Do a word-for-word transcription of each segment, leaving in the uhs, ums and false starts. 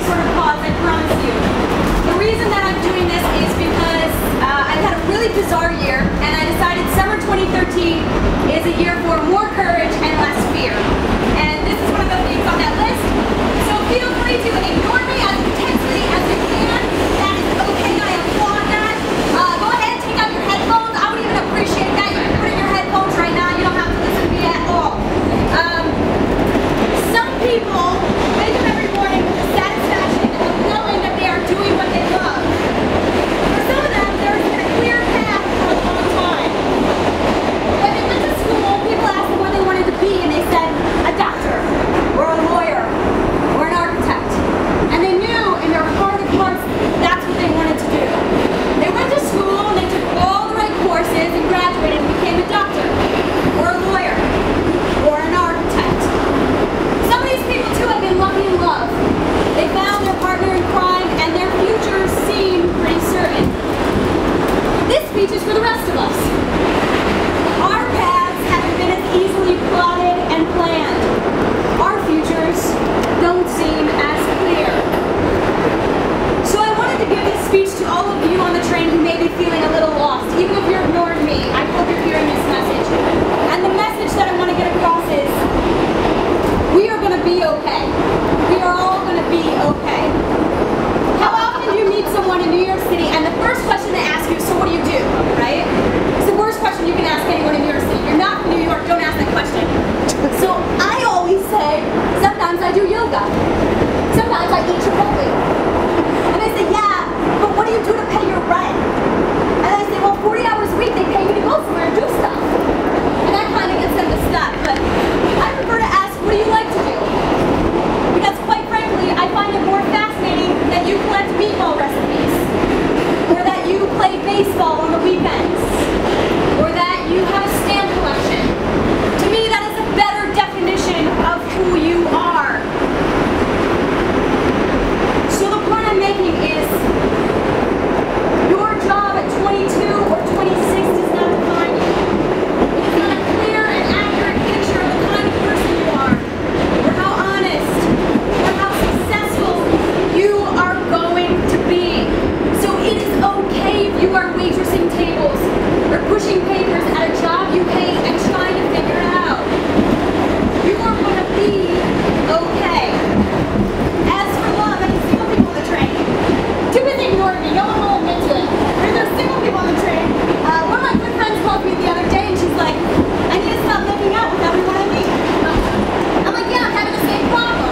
sort of pause, I promise you. The reason that I'm doing this is because uh, I've had a really bizarre year, and I decided summer twenty thirteen is a year for more courage and less fear. And this is one of the things on that list. So feel free to ignore me as intensely as you can. That is okay, I applaud that. Uh, go ahead and take out your headphones. I would even appreciate that. You can put in your headphones right now. You don't have to listen to me at all. Um, some people wake up every morning with the satisfaction of knowing that they are doing what they love. For some of them, there has been a clear path for a long time. When they went to school, people asked them what they wanted to be, and they said a doctor, or a lawyer, or an architect. And they knew in their heart of hearts that's what they wanted to do. They went to school and they took all the right courses and graduated and became a doctor, or a lawyer, or an architect. Some of these people too have been lucky in love. They found their partner in crime and their futures seem pretty certain. This speech is for the rest of us. Our paths haven't been as easily plotted and planned. Our futures don't seem as clear. So I wanted to give this speech to all of you on the train who may be feeling a little lost. Even if you're ignoring me, I hope you're hearing this message. And the message that I want to get across is, we are going to be okay. We are all going to be okay. How often do you meet someone in New York City and the first question they ask you is, so what do you do, right? It's the worst question you can ask anyone in New York City. You're not from New York, don't ask that question. So I always say, sometimes I do yoga. Sometimes I eat Chipotle. And they say, yeah, but what do you do to pay your rent? And I say, well, forty hours a week they pay me to go somewhere and do stuff. And that kind of gets them to stop. But I prefer to ask, what do you like to do? Because quite frankly, I find it more fascinating that you collect meatball recipes, or that you play baseball on the weekends, or that you have a stamp collection. To me, that is a better definition of who you are. So the point I'm making is, your job at twenty-two or twenty-six does not define you. It is not a clear and accurate picture of the kind of person you are, or how honest, or how successful you are going to be. So it is okay if you are waitressing tables, or pushing papers at a job you hate and trying to figure it out. You are going to be okay. As for love, I can single people on the train. Too busy ignoring me, no one will admit to it. There's those single people on the train. Uh, one of my good friends called me the other day and she's like, I need to stop making out with everyone I meet. I'm like, yeah, I'm having the same problem.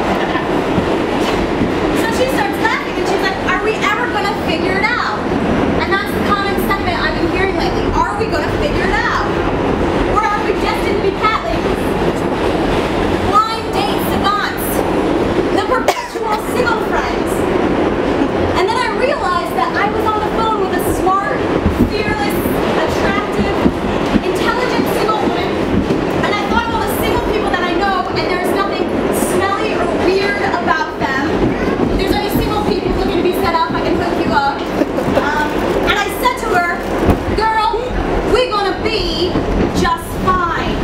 So she starts laughing and she's like, are we ever going to figure it out? And that's the common sentiment I've been hearing lately. Are we going to figure it out? Or are we destined to be cat ladies? Blind date savants? The perpetual single friends? And then I realized that I was on the phone with a smart, fearless, attractive, intelligent single woman, and I thought of all the single people that I know, and there's nothing smelly or weird about them. If there's any single people looking to be set up, I can hook you up. Um, and I said to her, girl, we're gonna be just fine.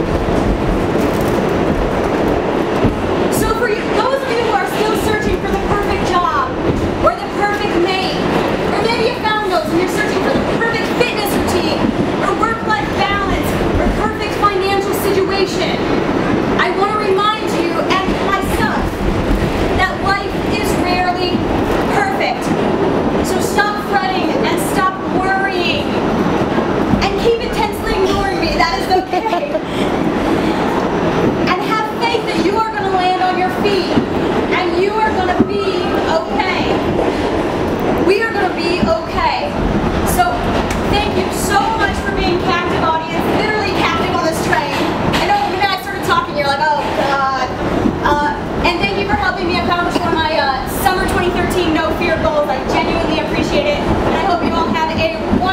So for you, those of you who are still searching for the perfect job, or the perfect mate, or maybe you found those and you're searching for the perfect fitness routine, or work-life balance, or perfect financial situation, I want to remind you and myself that life is rarely perfect. So stop fretting and stop worrying. And keep intensely ignoring me, that is okay. And have faith that you are going to land on your feet, and you are going to be okay. We are going to be okay. So thank you so much for being captive, audience, literally captive on this train. I know when I started talking, you're like, oh God. Uh, and thank you for helping me accomplish one of my uh, summer twenty thirteen No Fear goals. I genuinely appreciate it. And I hope you all have a